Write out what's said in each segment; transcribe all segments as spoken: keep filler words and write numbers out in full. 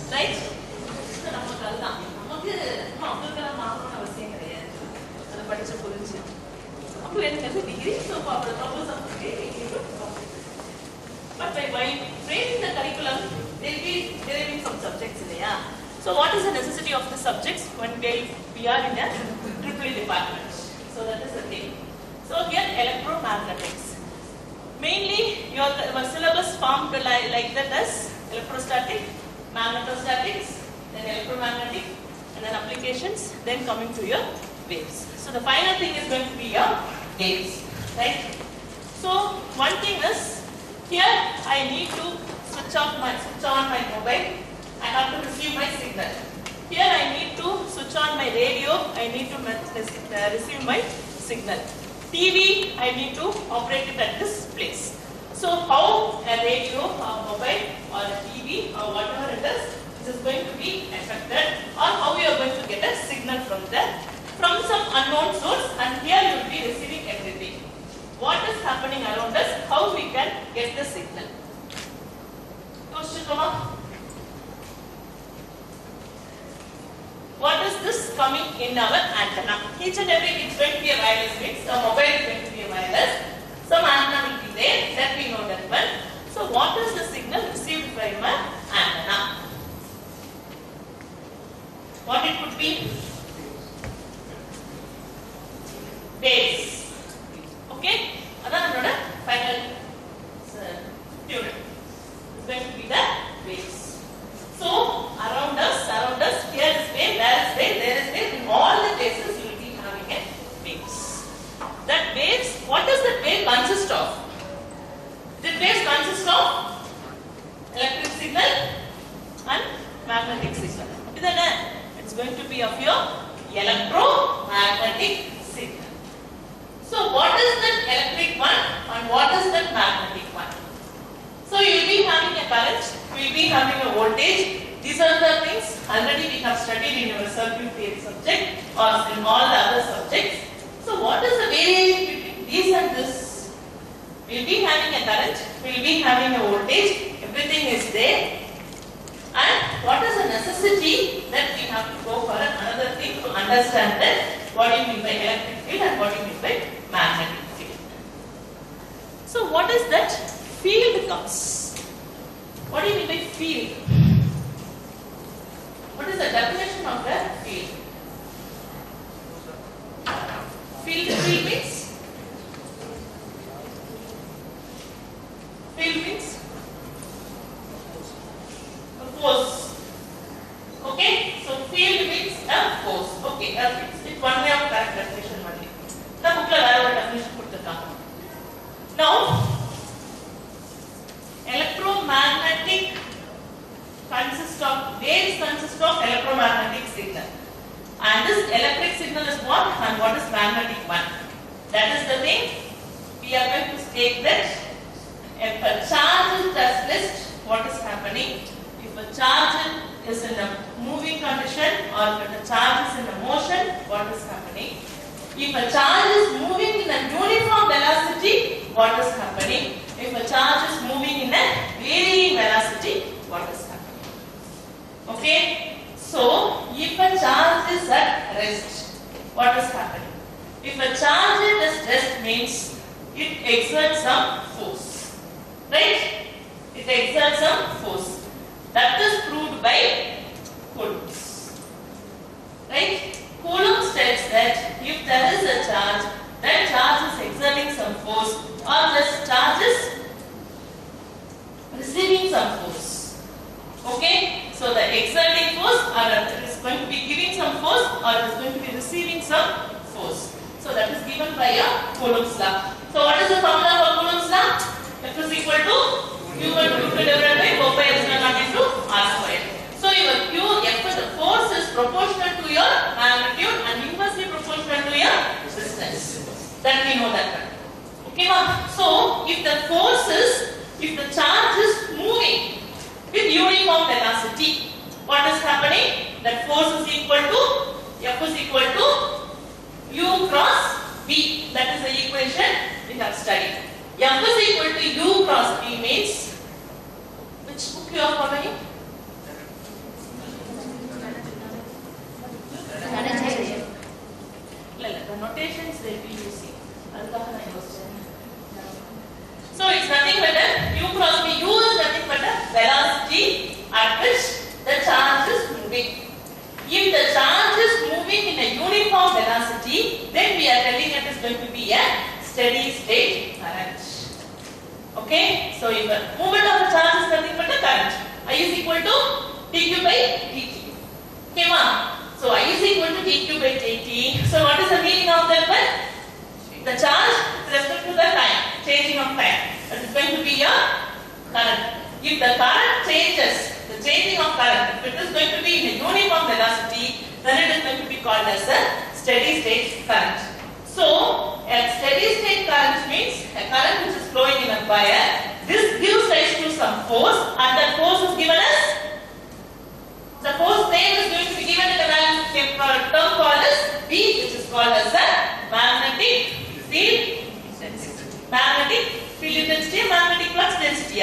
Right? நமக்கு அதுதான் நமக்கு அவங்களுக்கெல்லாம் மாறணும்னு அவசியம் கிடையாது. அதை படிச்ச புரிஞ்சு அப்போ எனக்கு டிகிரி ஸோ அப்புறம் propose But by, by framing the curriculum, they will be deriving some subjects in there. So what is the necessity of the subjects when we are in a triple E department? So that is the thing. So here electromagnetics. Mainly your, your syllabus formed like, like that as electrostatic, magnetostatics, then electromagnetic, and then applications, then coming to your waves. So the final thing is going to be your waves, right? So one thing is, here I need to switch off my switch on my mobile. I have to receive my signal. Here I need to switch on my radio. I need to receive my signal. T V I need to operate it at this place. So how a radio or mobile or a T V or whatever it is, this is going to be affected, or how you are going to get a signal from there from some unknown source, and here you will be receiving everything. What is happening around us, how we can get the signal. Question come up. What is this coming in our antenna? Each and every is going to be a wireless mix. A mobile is going to be a wireless. Some antenna will be there, that we know that one. So what is the signal received by my antenna? What it could be? Waves. Okay? That's the final theory. It's going to be the waves. So, around us, around us, here is wave, there is wave, there is wave. In all the cases, you will be having a waves. That waves, what does that wave consist of? Did waves consist of electric signal and magnetic signal? It's going to be of your electromagnetic signal. So what is that electric one and what is that magnetic one? So you will be having a current, you will be having a voltage. These are the things already we have studied in your circuit theory subject or in all the other subjects. So what is the variation between these and this? We will be having a current, we will be having a voltage, everything is there. And what is the necessity that we have to go for another thing to understand that what do you mean by electric field and what do you mean by magnetic field. So what is that field comes? What do you mean by field? What is the definition of the field? Field, field means? Field means? A force. Okay? So field means a force. Okay, it's one way of correct definition only. The book la vera definition கொடுத்திருக்காங்க. Now, electromagnetic consists of waves consist of electromagnetic signal. And this electric signal is what and what is magnetic one? That is the thing. We are going to state that if a charge is at rest, what is happening? If a charge is in a moving condition or if the charge is in a motion, what is happening? If a charge is moving in a uniform velocity, what is happening? If a charge is moving in a varying velocity, what is happening? Okay? So, if a charge is at rest, what is happening? If a charge is at rest means it exerts some force. Right? It exerts some force. That is proved by Coulomb's. Right? Coulomb states that if there is a charge, that charge is exerting some force or this charge is receiving some force. Okay? So the exerting force or it is going to be giving some force or it is going to be receiving some force. So that is given by a Coulomb's law. So what is the formula for Coulomb's law? F is equal to Q equal to Q divided by four pi epsilon naught into R square. So your Q, F, the force is proportional to your magnitude and inversely proportional to your distance. That we know that one. Okay, ma'am. So if the force is, if the charge is moving with uniform velocity, what is happening? That force is equal to F is equal to U cross V. That is the equation we have studied. F is equal to U cross V means, which book you are following? moving. If the charge is moving in a uniform velocity, then we are telling it is going to be a steady state current. Okay, so if the movement of the charge is nothing but the current, I is equal to dq by dt. Okay, ma? So I is equal to dq by dt. So what is the meaning of that one? The charge with respect to the time, changing of time. That is going to be a current. If the current changes, the changing of current, if it is going to be in a uniform velocity, then it is going to be called as a steady state current. So, a steady state current means a current which is flowing in a wire. This gives rise to some force, and that force is given as, the force name is going to be given in a term called as B, which is called as a magnetic field intensity. Magnetic field intensity and magnetic flux density.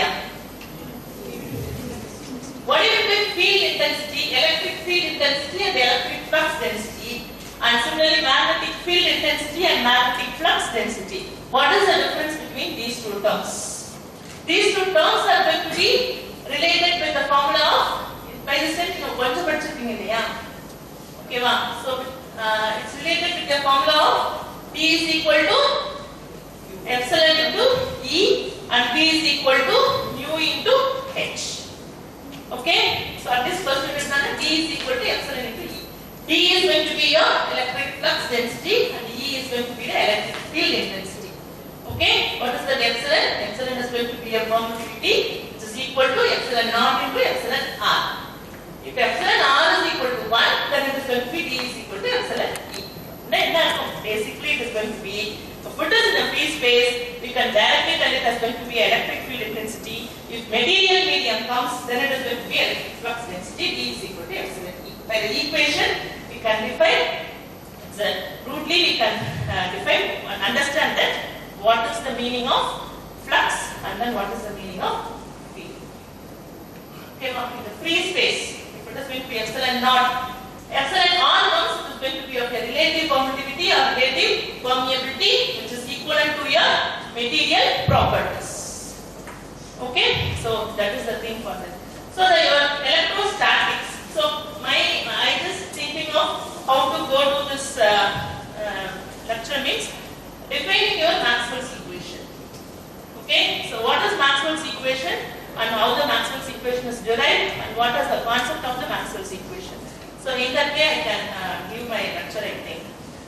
What do you mean by field intensity? Electric field intensity and electric flux density. And similarly, magnetic field intensity and magnetic flux density. What is the difference between these two terms? These two terms are going to be related with the formula of, by this time, you know, what is the okay, ma? So, uh, it's related with the formula of P is equal to epsilon into E and P is equal to mu into H. Okay, so at this first unit, D is equal to epsilon into E. D is going to be your electric flux density and E is going to be the electric field intensity. Okay, what is the epsilon? Epsilon is going to be a permittivity which is equal to epsilon naught into epsilon R. If epsilon R is equal to one, then it is going to be D is equal to epsilon E. Then, basically it is going to be, if it is in a free space, we can directly tell it as going to be electric field intensity. If material medium comes, then it is going to be electric flux density, D is equal to epsilon E. By the equation, we can define, the, rudely we can uh, define and understand that what is the meaning of flux and then what is the meaning of field. Okay, now in the free space, if it is going to be epsilon naught, epsilon R comes, it is going to be of a relative permittivity or relative permeability which is equivalent to your material properties. Okay, so that is the thing for that. So the your electrostatics. So my I just thinking of how to go to this uh, uh, lecture means defining your Maxwell's equation. Okay, so what is Maxwell's equation and how the Maxwell's equation is derived and what is the concept of the Maxwell's equation. So in that way I can uh, give my lecture, I think.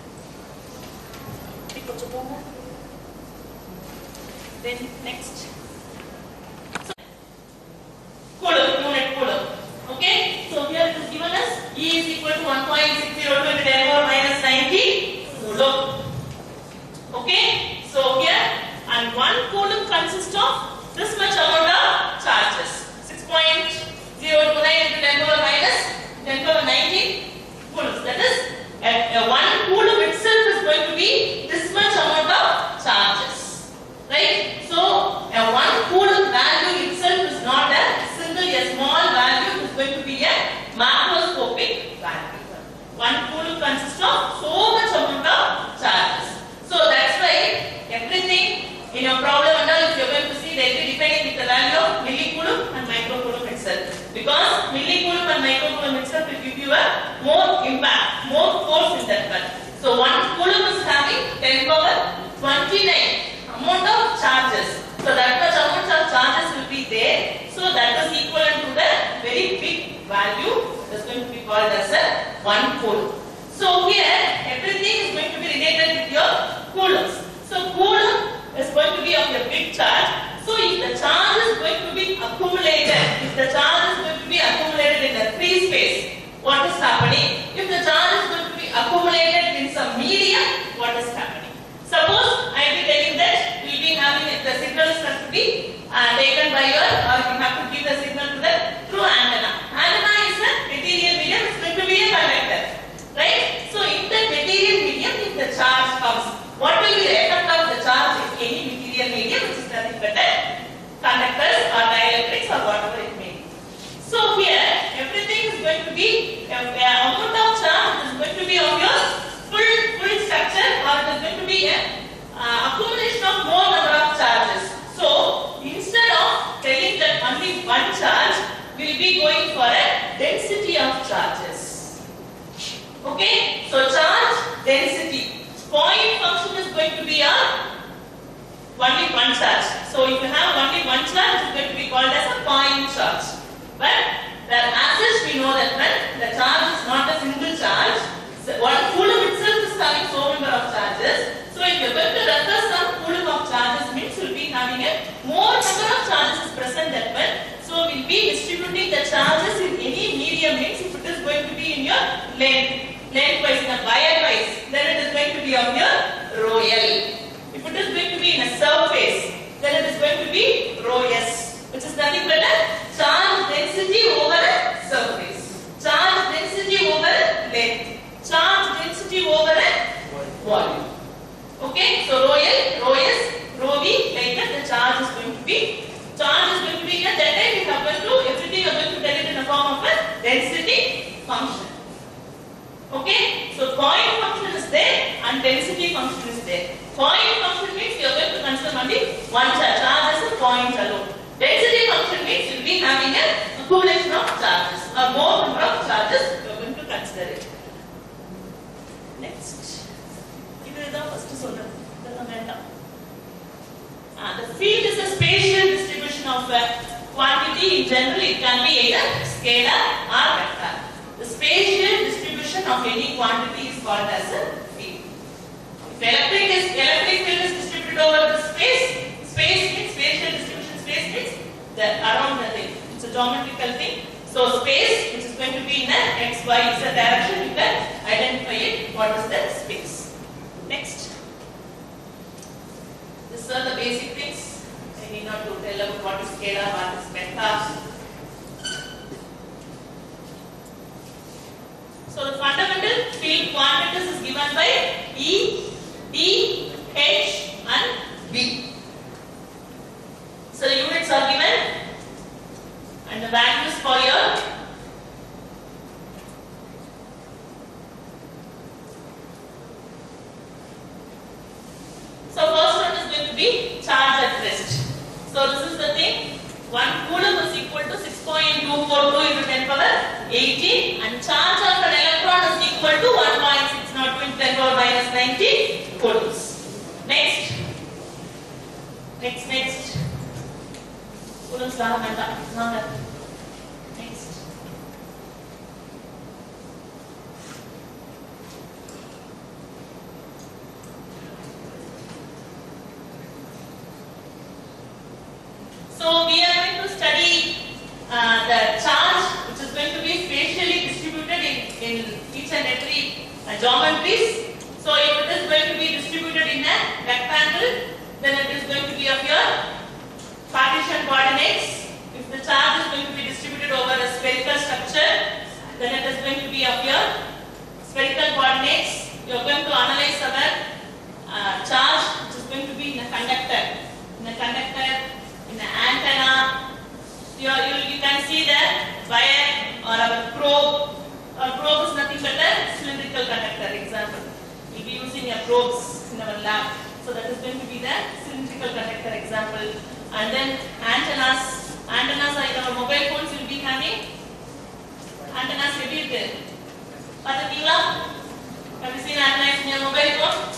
Then next. So, Coulomb, unit Coulomb. Okay, so here it is given as E is equal to one point six zero two into ten power minus ninety Coulomb. Okay, so here and one Coulomb consists of this much amount of charges, six point zero two nine into ten power minus ten power nineteen coulombs. That is, a, a one Coulomb itself is going to be this much amount of charges, right? So a one Coulomb value itself is not a single, a small value. It is going to be a macroscopic value. One Coulomb consists of so much amount of charges. So that's why everything in your problem and all, if you are going to see, they will be depending with the value of millicoulomb and microcoulomb itself. Because millicoulomb and microcoulomb itself will give you a more impact, more force in that one. So one coulomb is having ten power twenty-nine amount of charges. So that much amount of charges will be there. So that is equivalent to the very big value that is going to be called as a one coulomb. So here everything is going to be related with your coulombs. So coulomb is going to be of a big charge. So if the charge is going to be accumulated, if the charge is going to be accumulated in a free space, what is happening? If the charge is going to be accumulated in some medium, what is happening? Suppose I am telling that we will be having the signal is going to be uh, taken by your, or you have to give the signal to the through antenna. Antenna is a material medium, it is going to be a conductor, right? So in that material medium, if the charge comes, what will be the effect of the charge in any material medium, which is nothing but a conductors or dielectrics or whatever it may be. So here everything is going to be a, a amount of charge is going to be of your full full structure, or it is going to be a uh, accumulation of more number of charges. So instead of telling that only one charge, we will be going for a density of charges. Okay, so charge density. Point function is going to be a only one charge. So if you have only one charge, it is going to be called as a point charge. But the as we know that when the charge is not a single charge, so one coulomb itself is having so number of charges. So if you are going to refer some coulomb of charges, means you will be having a more number of charges is present that when. So we will be distributing the charges in any medium, means if it is going to be in your length, lengthwise, in a wire wise, then it is going to be of your rho L. If it is going to be in a surface, then it is going to be rho S, which is nothing but a charge density over a surface, charge density over a length, charge density over a volume. Okay, so rho L, rho S, rho V, like that the charge is going to be. Charge is going to be, at that time you have to do everything, you are going to tell it in the form of a density function. Okay, so point function is there and density function is there. Point function means you are going to consider only one charge, charge as a point alone. Density function means you will be having an accumulation of charges, or more number of charges you are going to consider it. Next, this is the first solver. Uh, the field is a spatial distribution of a quantity. In general, it can be either scalar or vector. The spatial distribution of any quantity is called as a field. If electric is electric field is distributed over the space, space means spatial distribution. Space means the around the thing. It's a geometrical thing. So space, which is going to be in a x, y, z direction, you can identify it. What is the space? Next. These are the basic things. I need not to tell about what is scalar, what is vector. So the fundamental field quantities is given by E, D, H and B. So the units are given and the values for your so first one is going to be charge at rest. So this is the thing. one coulomb is equal to six point two four two into ten power eighteen and charge of an electron is equal to one point six zero two into ten power minus ninety coulombs. Next. Next, next. Coulombs law manda. Next. So we are going to study uh, the charge, which is going to be spatially distributed in, in each and every uh, geometries. So if it is going to be distributed in a rectangle, then it is going to be of your Cartesian coordinates. If the charge is going to be distributed over a spherical structure, then it is going to be of your spherical coordinates. You are going to analyze our uh, charge, which is going to be in a conductor. In a conductor, in an antenna, you, are, you, you can see the wire or our probe. Our probe is nothing but a cylindrical conductor. Example, we will be using a probes in our lab. So that is going to be the cylindrical conductor example. And then antennas. Antennas are in our mobile phones. You will be having antennas ready there. Have you seen antennas in your mobile phone?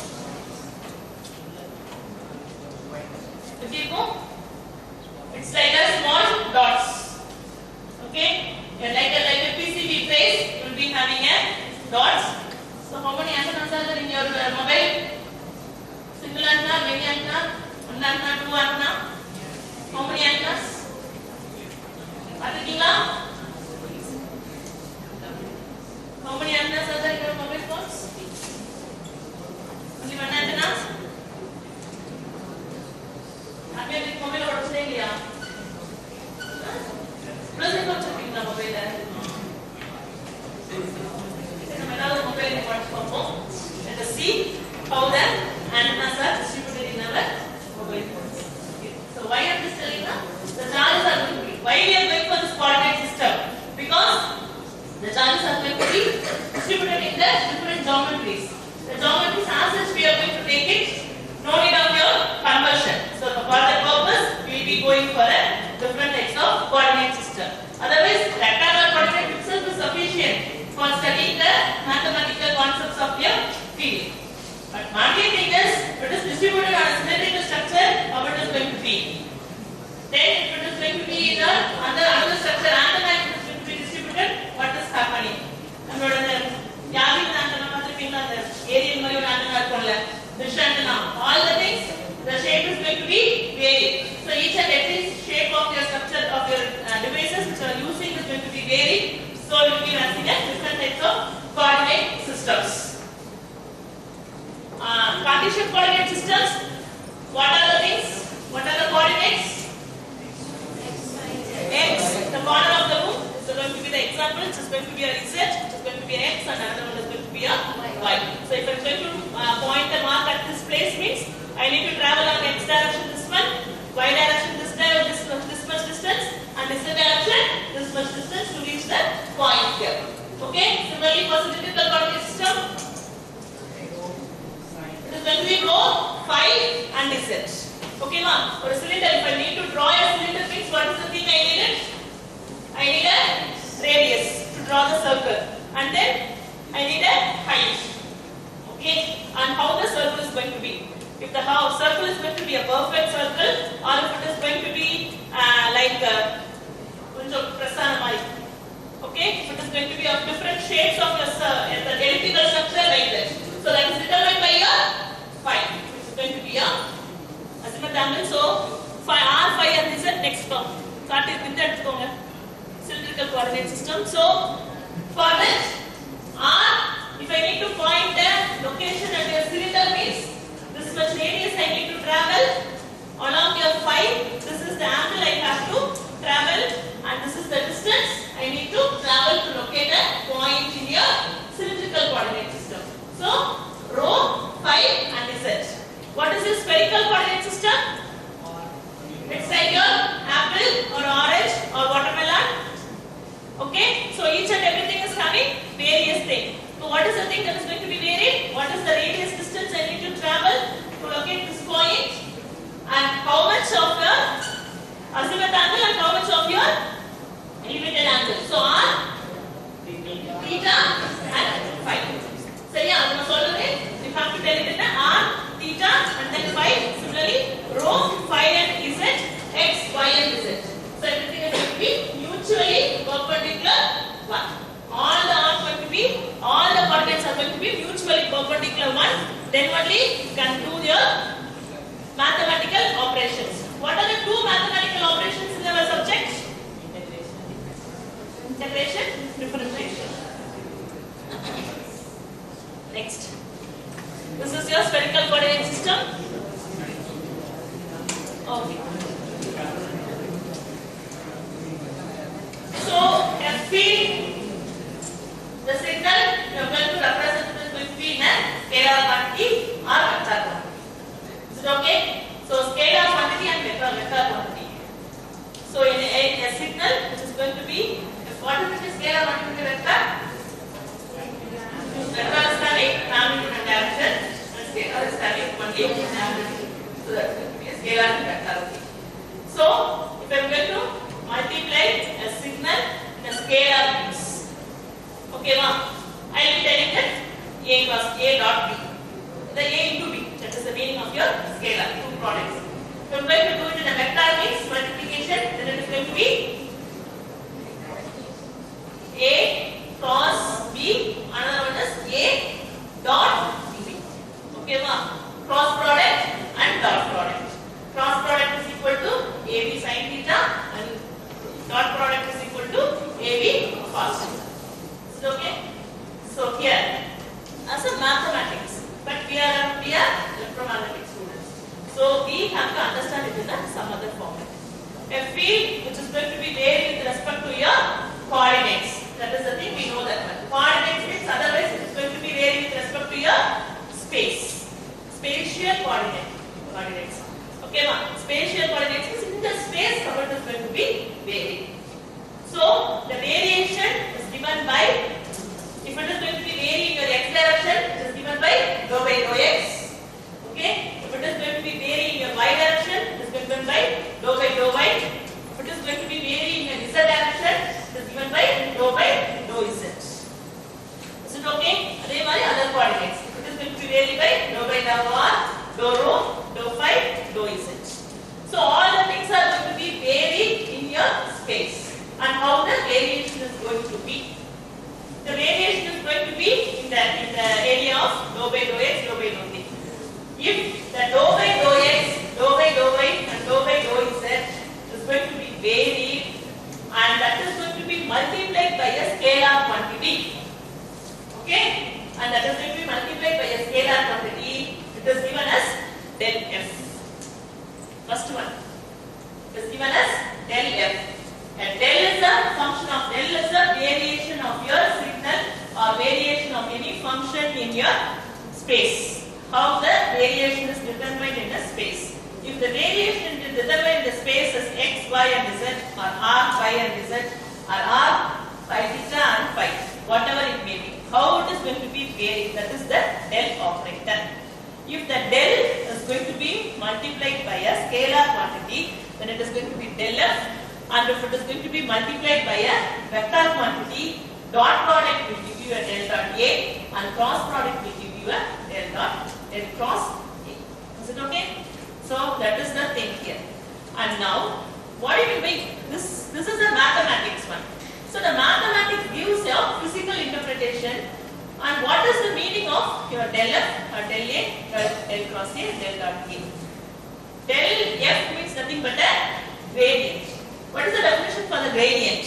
If you go, it's like a small dots. Okay? Yeah, like a like a P C B trace, you will be having a dots. So how many antennas are there in your uh, mobile? Single antenna, many antenna, one antenna, two antenna. How many antennas? Are How many antennas are there in your mobile phones? Only one antenna? Have you mobile or Australia? Plus I got checking the mobile there. Another mobile in home. Let us see how the antennas are distributed in our mobile phones. Okay. So why I am just telling you? The charges are going to be. Why we are going for this coordinate system? Because the charges are going to be distributed in the different geometries. The geometries as such we are going to take it. No need of your conversion. So for that purpose, we will be going for a different types of coordinate system. Otherwise, rectangular coordinate itself is sufficient for study systems. Uh, Cartesian coordinate systems. What are the things? What are the coordinates? X, the corner of the room. So going to be the example. It is going to be a Z. It is going to be a X, and another one is going to be a Y. So if I am going to uh, point a mark at this place, means I need to travel on X direction this one, Y direction this this this much distance, and Z direction this much distance to reach the point here. Okay. Similarly, for cylindrical coordinate system, it is going to be rho, phi, and Z. Okay, ma'am. For a cylinder, if I need to draw a cylinder, means what is the thing I needed? I need a radius to draw the circle, and then I need a height. Okay, and how the circle is going to be? If the how circle is going to be a perfect circle, or if it is going to be uh, like kunjam prasanamai. Okay, if it is going to be of different shades of the, uh, the elliptical structure like that. So that is determined by your phi, which is going to be a azimuth angle. So phi r, phi and z next term. Start it with that cylindrical coordinate system. So for this r, if I need to point the location at your cylinder, means this much radius I need to travel along your phi. This is the angle I have to travel, and this is the distance I need to travel to locate a point in your cylindrical coordinate system. So rho, phi, and z. What is this spherical coordinate system? It's like your apple or orange or watermelon. Okay, so each and everything is having various things. So what is the thing that is going to be varied? What is the radius distance I need to travel to locate this point? And how much of your azimuth angle and how much of your elevated angle? So r, theta and phi. So yeah, I am solving. You have to tell it in r, theta and then phi. Similarly, rho, phi and z, x, y and z. So everything is going to be mutually perpendicular one. All the r going to be, all the coordinates are going to be mutually perpendicular one. Then only you can do your mathematical operations. What are the two mathematical operations in our subject? Integration, differentiation. Next. This is your spherical coordinate system. Okay. So, a field, the signal you are going to represent it with field and scalar quantity or vector quantity. Is it okay? So, scalar quantity and vector, vector quantity. So, in a, in a signal which is going to be, what is it, scalar quantity vector? Vector is having magnitude and direction, and scalar is having only magnitude. So, that is going to be a scalar and vector. So, if I am going to multiply a signal in a scalar units. Okay, ma'am. I will be telling that A was A dot B. The A into B. That is the meaning of your scalar, two products. If I am going to do it in a vector means multiplication, then it is going to be A cross B. Another one is A dot B. Okay, ma'am. Cross product and dot product. Cross product is equal to A B sin theta and dot product is equal to A B cos theta. Is it okay? So here, as a mathematics, but we are we are electromagnetic students. So we have to understand it in a, some other format. A field which is going to be varied with respect to your coordinates. That is the thing, we know that one. Coordinates means otherwise it is going to be varied with respect to your space. Spatial coordinate coordinates. Okay, ma'am. Spatial coordinates means in the space covered is going to be varied. So the variation is given by, if it is going to be varying your x direction, it is given by rho by rho x. Okay. If it is going to be varying your y direction, it is given by rho by rho y. If it is going to be varying your z direction, it is given by rho by First one is given as del F. And del is the function of del is the variation of your signal or variation of any function in your space. How the variation is determined in a space. If the variation is determined in the space as x, y and z or r, phi and z or r, phi theta and phi, whatever it may be, how it is going to be varied, that is the del operator. If the del is going to be multiplied by a scalar quantity, then it is going to be del f, and if it is going to be multiplied by a vector quantity, dot product will give you a del dot A and cross product will give you a del dot del cross A. Is it okay? So that is the thing here. And now, what do you mean? This, this is the mathematics one. So the mathematics gives a physical interpretation. And what is the meaning of your del f or del A, del, del cross A, del dot A? Del f means nothing but a gradient. What is the definition for the gradient?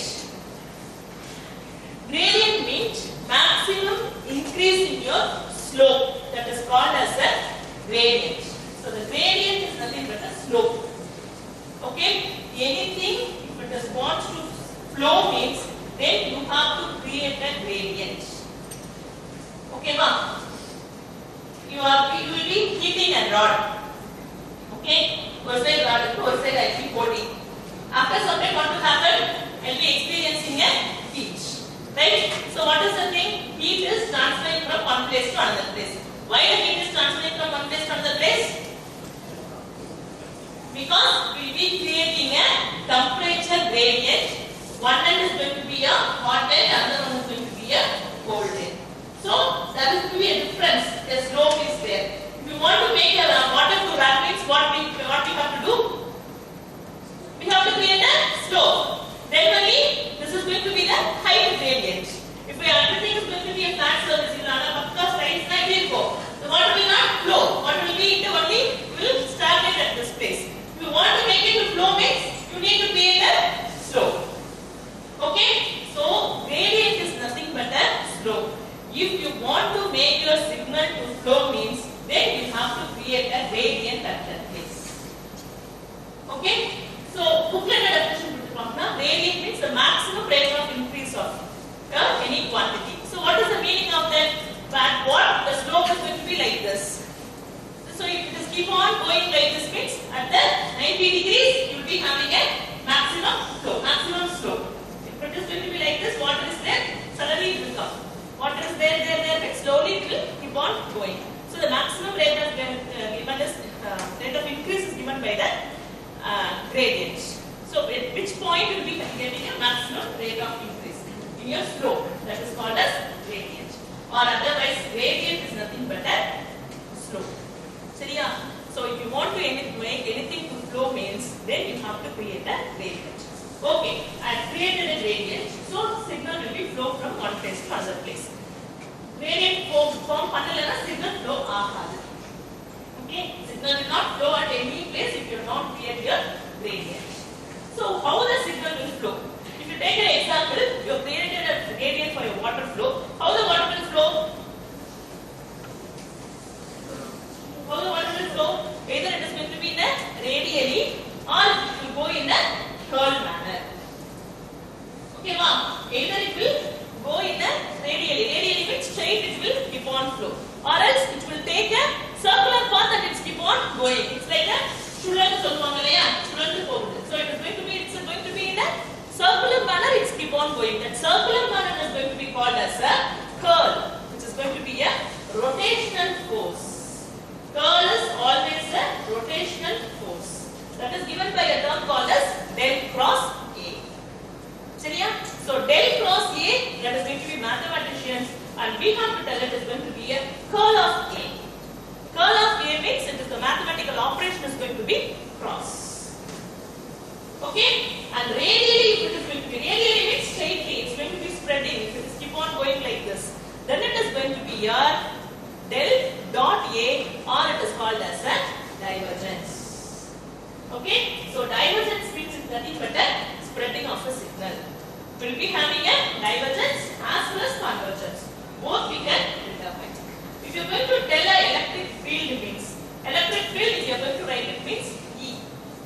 Gradient means maximum increase in your slope. That is called as a gradient. So the gradient is nothing but a slope. Okay? Anything, if it is wants to flow means, then you have to create a gradient. Okay, ma'am? You are you will be heating a rod. Okay? One side rod, one side I will be holding. After some time, what will happen? I will be experiencing a heat. Right? So what is the thing? Heat is transferring from one place to another place. Why the heat is transferring from one place to another place? Because we will be creating a temperature gradient. One end is going to be a hot end, another one is going to be a cold end. So there is going to be a difference. A slope is there. If you want to make a water to rapids, what we what we have to do? We have to create a slope. Then only this is going to be the height gradient. If we, everything is going to be a flat surface, you will have a straight line will go. The water will not flow. Water will be in the only will stagnate at this place. If you want to make it to flow means you need to create a slope. Okay? So gradient is nothing but a slope. If you want to make your signal to flow means then you have to create a gradient at that place. Okay? So booklet definition gradient means the maximum rate of increase of uh, any quantity. So what is the meaning of that? But what the slope is going to be like this. So if it is keep on going like this means at the ninety degrees you will be having a maximum flow, maximum slope. If it is going to be like this, water is there, suddenly it will come. Water is there, there, there, but slowly it will keep on going. So the maximum rate of uh, given is uh, rate of increase is given by the uh, gradient. So at which point you will be getting a maximum rate of increase in your slope. That is called as gradient. Or otherwise gradient is nothing but a slope. So if you want to make anything to flow means then you have to create a gradient. Okay, I have created a gradient. So signal will be flow from one place to another place. Gradient form panel signal flow agadu. Okay, signal will not flow at any place if you not create your gradient. So how the signal will flow? If you take an example, you have created a gradient for your water flow. How the water will flow? How the water will flow? Either it is going to be in a radially or it will go in a curl manner. Okay, ma'am. Either it will go in a radially. Radially means straight it will keep on flow. Or else it will take a circular path and it will keep on going. It's like a sulan solvangaleya, sulan pogudu. So it is going to be, it's going to be in a circular manner, it's keep on going. That circular manner is going to be called as a curl, which is going to be a rotational force. Curl is always a rotational force. That is given by a term called as del cross A. So del cross A, that is going to be mathematicians, and we have to tell it is going to be a curl of A. Curl of A means it is the mathematical operation is going to be cross. Okay? And radially, if it is going to be radially means straightly, it's going to be spreading. If it is keep on going like this, then it is going to be your del dot A, or it is called as a divergence. Okay? So divergence means it's nothing but a spreading of a signal. We will be having a divergence as well as convergence. Both we can determine. If you are going to tell an electric field means, electric field if you are going to write it means E.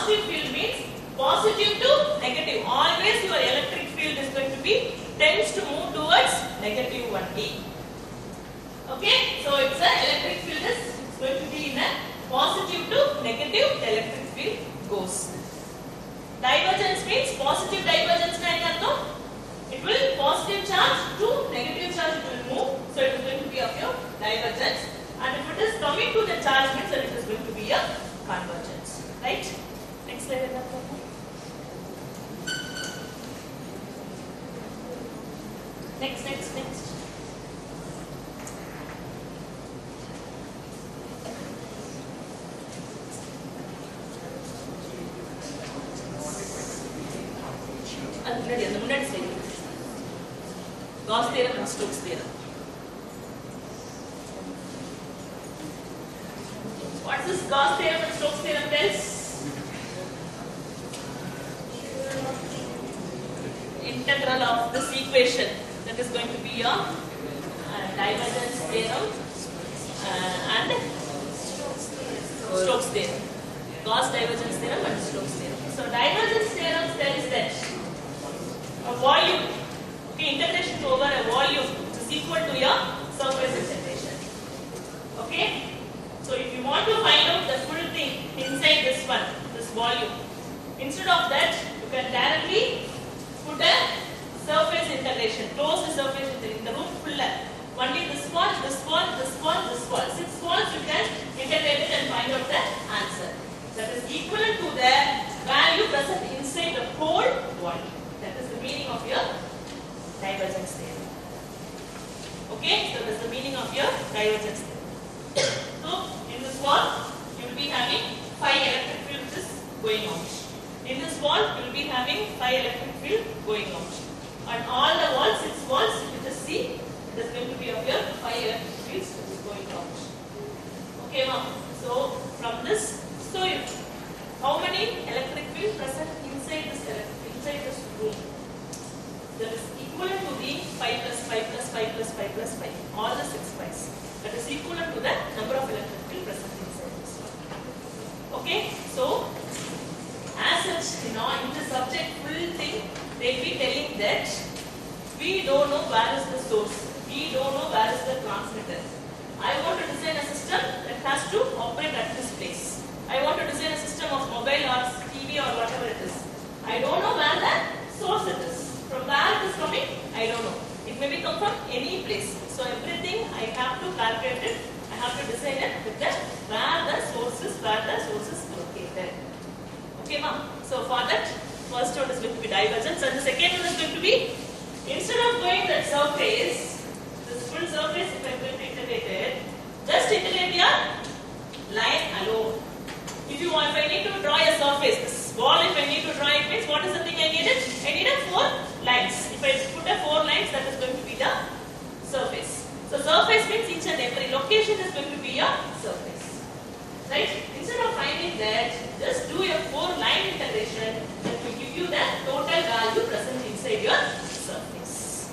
positive field means positive to negative. Always your electric field is going to be tends to move towards negative only. Okay, so it's a electric field is it's going to be in a positive to negative electric field goes. Divergence means positive divergence na enna artham? It will positive charge to negative charge it will move, so it is going to be of your divergence. And if it is coming to the charge means that it is going to be a convergence. Right? Next slide. Next, next, next. Gauss theorem and Stokes theorem. What is this Gauss theorem and Stokes theorem tells? Integral of this equation, that is going to be your uh, divergence theorem uh, and Stokes theorem. Gauss divergence theorem and Stokes theorem. So divergence theorem tells that a volume, okay, integration over a volume is equal to your surface integration. Okay, so if you want to find out the full thing inside this one, this volume, instead of that you can directly put a surface integration, close the surface integration, the room fuller. Only this one, this one, this one, this one. Six ones you can integrate it and find out the answer. That is equivalent to the value present inside the whole volume. That is the meaning of your divergence theorem. Okay, so that is the meaning of your divergence theorem. So in this wall, you will be having five electric field which is going out. In this wall, you will be having five electric field going out. And all the walls, six walls, you just see, it is going to be of your five electric fields which is going out. Okay, ma'am. So from this, so if, how many electric field present inside this electric, inside this room? That is equivalent to the five plus five plus five plus five plus five. All the six fives. That is equivalent to the number of electric field present inside this one. Okay, so as such, you know, in the subject full thing, they will be telling that we don't know where is the source, we don't know where is the transmitter. I want to design a system that has to operate at this place. I want to design a system of mobile or T V or whatever it is. I don't know where the source it is. From where it is coming, I don't know. It may be come from any place. So everything I have to calculate it, I have to design it with the where the source is, where the source is located. Okay, ma'am. So for that, first one is going to be divergence, and the second one is going to be, instead of going that surface, this full surface, if I am going to integrate it, just integrate your line alone. If you want, if I need to draw a surface, this wall, if I need to draw it, means what is the thing I needed? I needed four lines. If I put a four lines, that is going to be the surface. So surface means each and every location is going to be your surface. Right? Instead of finding that, just do a four line integration that will give you the total value present inside your surface.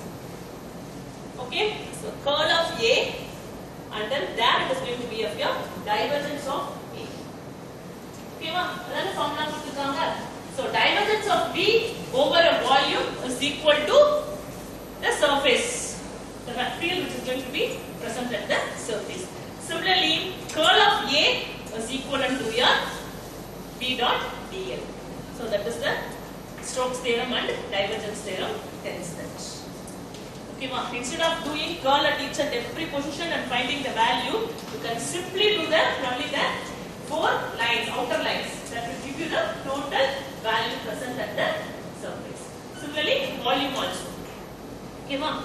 Okay? So curl of A, and then that is going to be of your divergence of A. Okay, ma'am? Another formula. So divergence of B over a volume is equal to the surface, the field which is going to be present at the surface. Similarly, curl of A is equivalent to your B dot dl. So that is the Stokes theorem and divergence theorem tells that. Okay, ma'am. Instead of doing curl at each and every position and finding the value, you can simply do the only the four lines, outer lines, that will give you the total value present at the surface. Similarly, volume also. Okay, ma'am.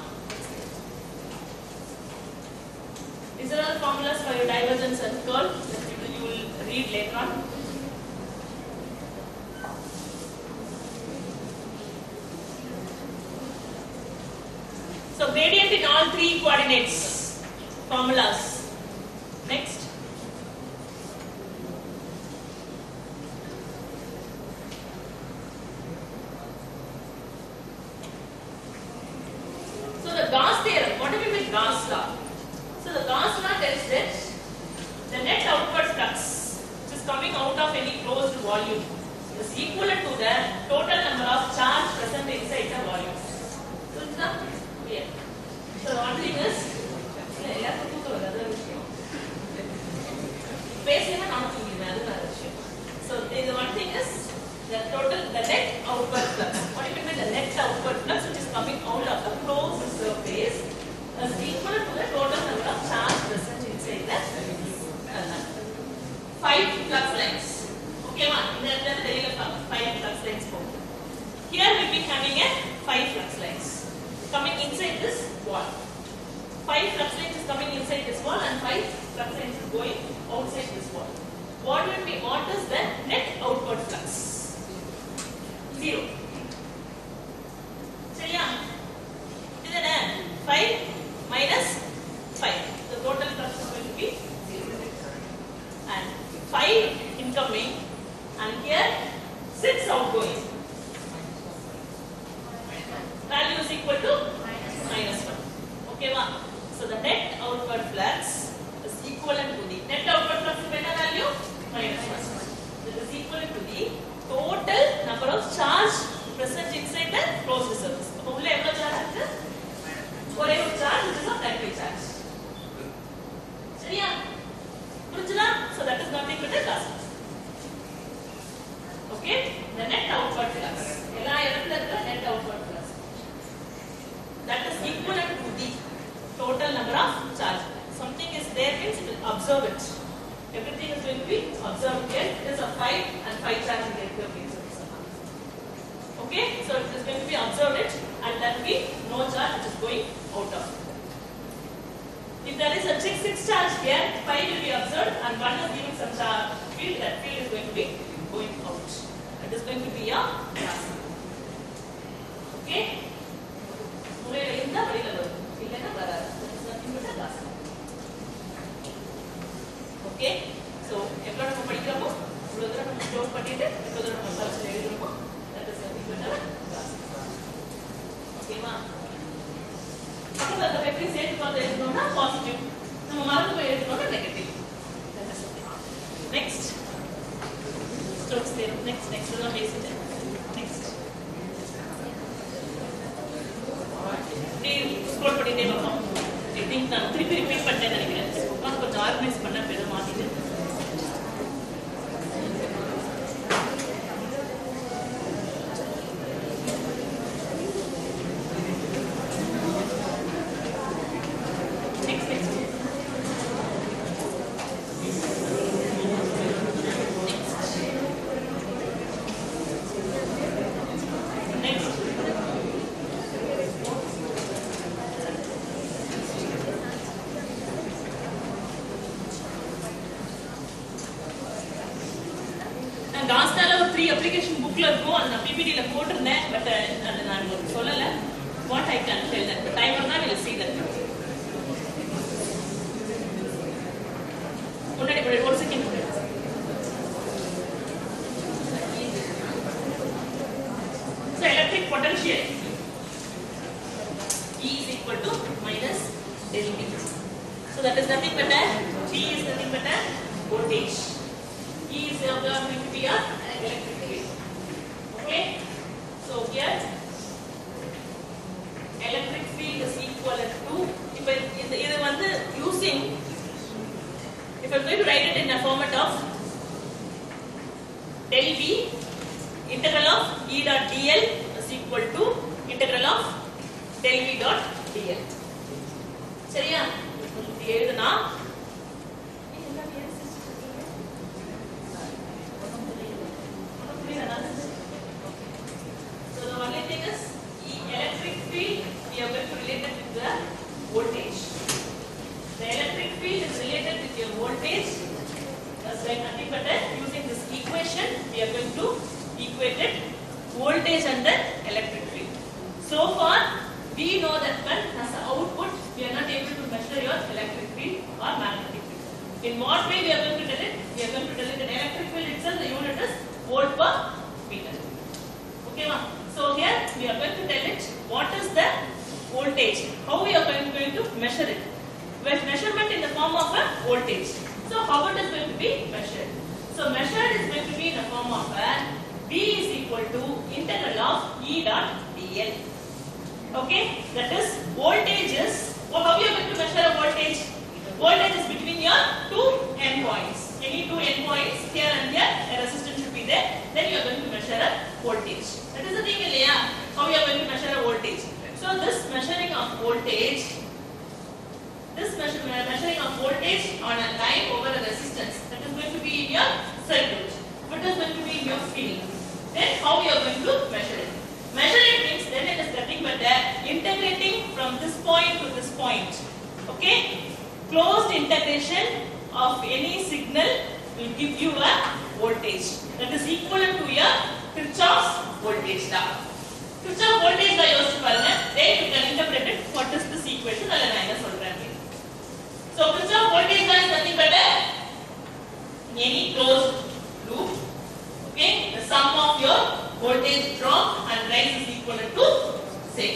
These are all the formulas for your divergence and curl that you will read later on. So gradient in all three coordinates formulas. Next. So the Gauss theorem, what do we mean Gauss law? So the Gauss law tells that the net outward flux which is coming out of any closed volume is equivalent to the total number of charge present inside the volume. So it's not clear. So one thing is, so the one thing is the total, the net outward flux. What do you mean by the net outward flux, which is coming out of the closed surface, is equal to the total number of charge present inside the uh, five flux lines. Okay, ma? In the five flux lines. Here we will be having a five flux lines coming inside this wall. Five flux lines is coming inside this wall and five flux lines is going outside this wall. What will be, what is the net outward flux? Zero. Seriya? Isn't five minus five. The total flux is going to be zero. And five incoming and here six outgoing. Value is equal to minus one. Okay, ma? So the net outward flux is equivalent to the net outward flux is better value minus one. That is equivalent to the total number of charge present inside the closed surface. So, how many charge is one charge, which is a primary charge. Seriya? So that is nothing but a gas. Okay? The net outward flux. Net outward flux. That is equivalent to the total number of charge. Something is there means it will absorb it. Everything is going to be observed here. It is a five and five charge in the okay, so it is going to be observed it and there will be no charge which is going out of. If there is a six, six charge here, five will be observed and one is giving some charge field, that field is going to be going out. It is going to be a gas. Okay? Okay, so எவ்வளவு நம்ம படிக்கிறோமோ இவ்வளவு தூரம் நம்ம store பண்ணிட்டு இவ்வளவு தூரம் நம்ம search எழுதுறோமோ that is nothing but a gas. ஓகேவா? அப்போ அந்த வெக்டர் சேர்த்து பார்த்து எழுதணும்னா பாசிட்டிவ், நம்ம மறந்து போய் எழுதணும்னா negative. That is okay. Next. Stokes theorem. Next, next one பேசிட்டு. Next. நீ ஸ்க்ரோல் பண்ணிட்டே வரணும். I think நான் திருப்பி ரிப்பீட் பண்ணிட்டேன்னு நினைக்கிறேன். உட்காந்து கொஞ்சம் ஆர்கனைஸ் பண்ண பேரை மாத்திட்டு. Next, next. Next. three application bookல இருக்கும், அது நான் P P T ல போட்டிருந்தேன், பட் அது நான் உங்களுக்கு சொல்லல. What I can tell that, but timer தான் will see that. முன்னாடி போய் ஒரு second. So electric potential E is equal to minus del V. So that is nothing but a V is nothing but a voltage. E is going to be a electric field. Okay? So here electric field is equal to, if I this one using, if I am going to write it in a format of del V integral of E dot dl is equal to integral of del V dot dl. சரியா? இது எழுதுனா so the only thing is electric field we are going to relate it with the voltage. The electric field is related with your voltage. That's why nothing but using this equation we are going to equate it voltage and the electric field. So far we know that when as an output we are not able to measure your electric field or magnetic field. In what way we are going to tell it? We are going to tell it in electric field itself the unit is volt per meter. Okay, ma? So here we are going to tell it what is the voltage. How we are going to, going to measure it? With measurement in the form of a voltage. So how it is going to be measured? So measured is going to be in the form of a V to integral of E dot dl. Okay, that is voltage is, well, how you are going to measure a voltage? Voltage is between your two endpoints. Any two endpoints here and here, a resistance should be there. Then you are going to measure a voltage. That is the thing, yeah. How you are going to measure a voltage? So this measuring of voltage, this measure, measuring of voltage on a line over a resistance, that is going to be in your circuit. What is going to be in your field? Then how you are going to measure it? Measuring means then it is nothing but that integrating from this point to this point. Okay? Closed integration of any signal will give you a voltage. That is equivalent to your Kirchhoff's voltage law. Kirchhoff's voltage law யோசிச்சு பாருங்க. Then you can interpret it. What is this equation? அத நான் என்ன சொல்றேன். So Kirchhoff's voltage law is nothing but any closed loop. Okay? The sum of your voltage drop and rise is equal to six.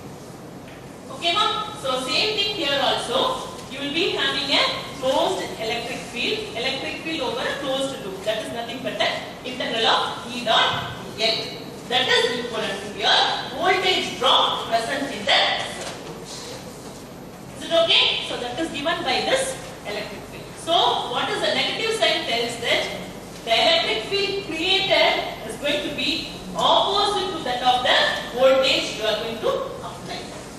Okay, ma'am? So same thing here also. You will be having a closed electric field, electric field over a closed loop. That is nothing but the integral of E dot dl. That is equivalent to your voltage drop present in the circuit. Is it okay? So that is given by this electric field. So what is the negative sign tells that the electric field created is going to be opposite to that of the voltage you are going to apply.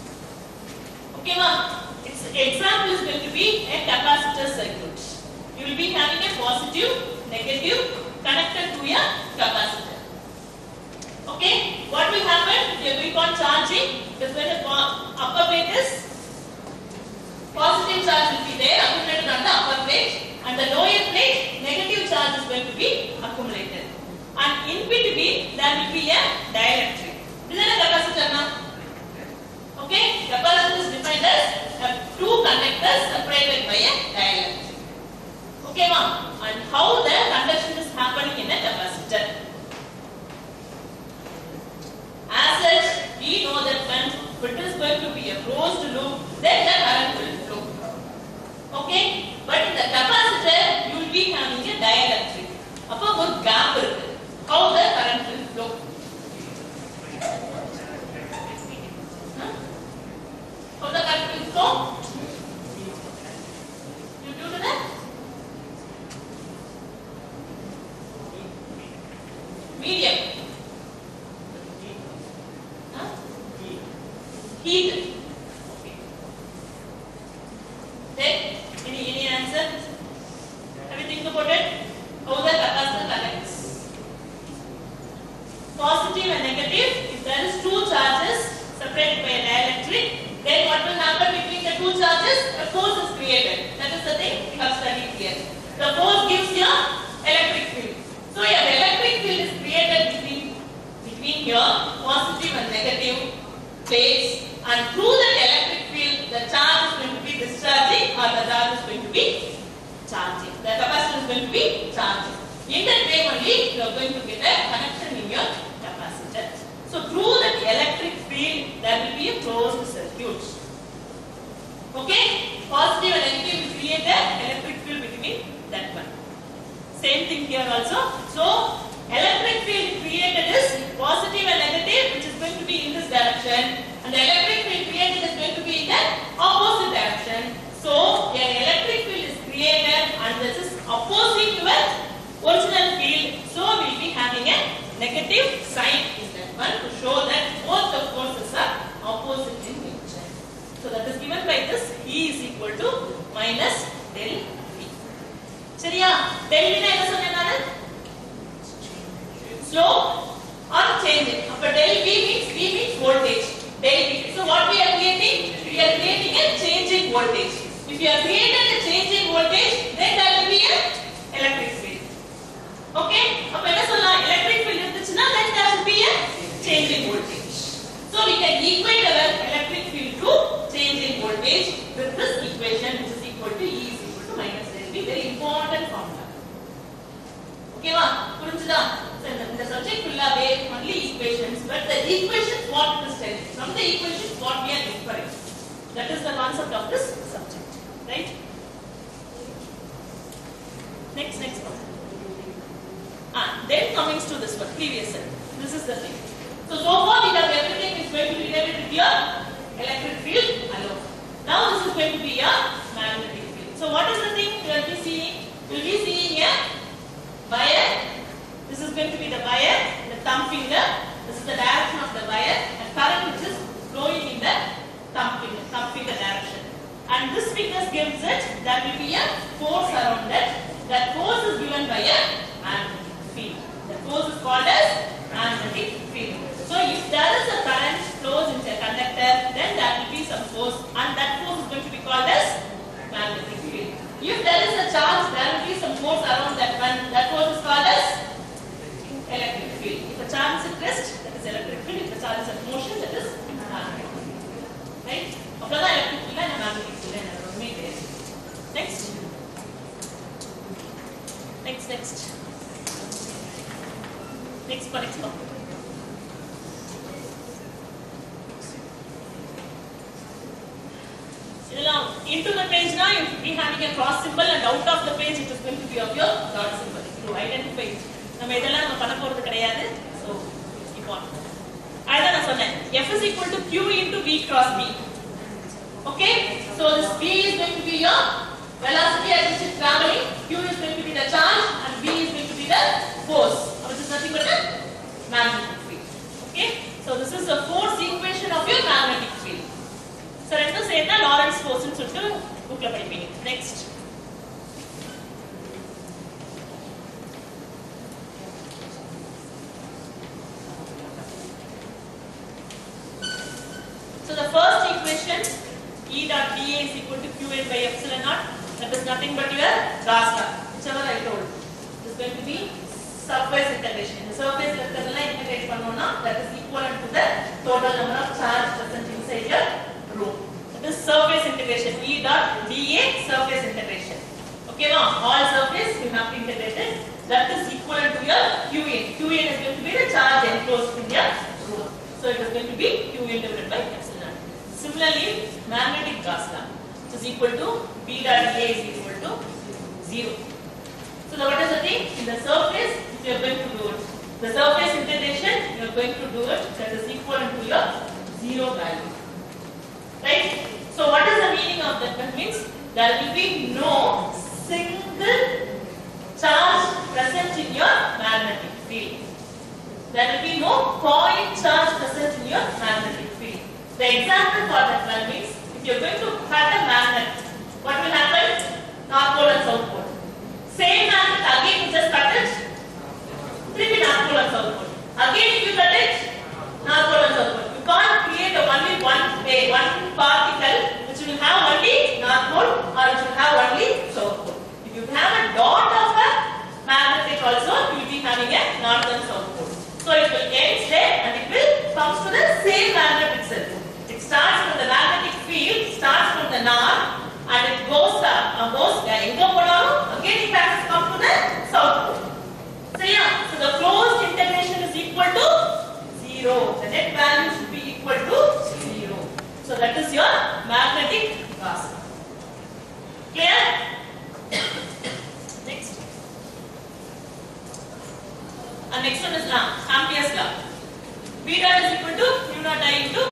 Okay, ma'am? Its example is going to be a capacitor circuit. You will be having a positive, negative connected to a capacitor. Okay? What will happen? You are going on charging. Because when the upper plate is positive charge will be there accumulated on the upper plate, and the lower plate negative charge is going to be accumulated. And in between there will be a dielectric. This is a capacitor now. Okay? Capacitor is defined as uh, two conductors separated by a dielectric. Okay, ma'am? And how the conduction is happening in a capacitor? As such, we know that when it is going to be a closed loop, then the current will flow. Okay? But in the capacitor, you will be having a dielectric. Appo one gap irukku. How the current will flow? Huh? How the current will flow? You do that? Medium. Huh? Heat. Okay. Then, any, any answer? Have you think about it? How the capacitor connects? Positive and negative. If there is two charges separated by a dielectric, then what will happen between the two charges? A force is created. That is the thing we have studied here. The force gives your electric field. So your electric field is created between between your positive and negative plates, and through that electric field, the charge is going to be discharging or the charge is going to be charging. The capacitor is going to be charging. In that way only, you are going to get a connection in your capacitor. So through that electric field, there will be a closed circuit. Okay? Positive and negative will create an electric field between that one. Same thing here also. So electric field created is positive and negative, which is going to be in this direction, and the electric field created is going to be in the opposite direction. So an electric field is created and this is opposite to an original field. So we will be having a negative sign in that one to show that both the forces are opposite in nature. So that is given by this E is equal to minus del V. சரியா? del V என்ன சொன்னேனால? Slow or changing. அப்ப del V means V means voltage. Del V. So what we are creating? We are creating a changing voltage. If you are creating a changing voltage, then there will be a electric field. Okay? அப்ப என்ன சொல்லலாம்? Electric field இருந்துச்சுனா then there will be a changing voltage. So we can equate our electric field to changing voltage with this equation, which is equal to E is equal to minus del V. Very important formula. Okay va? புரிஞ்சுதா? So the subject will have only equations, but the equations what it is telling. From the equations what we are inferring. That is the concept of this subject. Right? Next, next one. Ah, Then coming to this one, previous set. This is the thing. So, so far we have everything is going to be related with your electric field alone. Now this is going to be your magnetic field. So what is the thing you will be seeing? You will be seeing a wire. This is going to be the wire, the thumb finger. This is the direction of the wire, and current which is flowing in the thumb finger, thumb finger direction. And this figure gives it, there will be a force around it. That force is given by a magnetic field. The force is called as magnetic field. So if there is a current flows into a conductor, then there will be some force, and that force is going to be called as magnetic field. If there is a charge, there will be some force around that one. That force is called as electric field. If a charge is at rest, that is electric field. If a charge is at motion, that is magnetic field. Right? After that, electric field and magnetic field and next. Next, next. Next one, next one. Into the page now, you should be having a cross symbol, and out of the page, it is going to be of your dot symbol. To identify it. நம்ம இதெல்லாம் நம்ம பண்ண போறது கிடையாது. So, keep on. அதான் நான் சொன்னேன். F is equal to Q into V cross B. Okay? So, this V is going to be your velocity at which it is traveling. Q is going to be the charge, and V is going to be the force, which is nothing but the magnetic field. Okay? So, this is the force equation of your magnetic field. So, ரெண்டும் சேர்ந்தா Lawrence ஃபோர்ஸ்னு சொல்லிட்டு புக்ல படிப்பீங்க. Next. So, the first equation, E dot dA is equal to Q N by epsilon naught. That is nothing but your Gauss law, whichever I told. It is going to be surface integration. The surface vector integrate பண்ணோம்னா that is equivalent to the total number of charge present inside your room. That is surface integration. E dot dA surface integration. Okay, now all surface you have to integrate it. That is equivalent to your Q N. Q N is going to be the charge enclosed in your room. So it is going to be Q N divided by epsilon. Similarly, magnetic Gauss law, which is equal to B dot dA is equal to zero. So the, what is the thing? In the surface, you are going to do it. The surface integration, you are going to do it. That is equivalent to your zero value. Right? So what is the meaning of that? That means there will be no single charge present in your magnetic field. There will be no point charge present in your magnetic field. The example for that one means if you are going to cut a magnet, what will happen? North pole and south pole. Same magnet again you just cut it. Three North pole and south pole. Again if you cut it, North pole and south pole. You can't create a only one way, one particle which will have only North pole or which will have only south pole. If you have a dot of a magnetic also, you will be having a north and south pole. So it will end there and it will comes to the same magnet itself. It starts from the magnetic field, starts from the north and it goes up, uh, goes again it has to come to the south pole. So yeah, so the closed integration is equal to zero. The net value should be equal to zero. So that is your magnetic Gauss. Clear? Next. And next one is uh, Ampere's law. B dot is equal to mu naught I into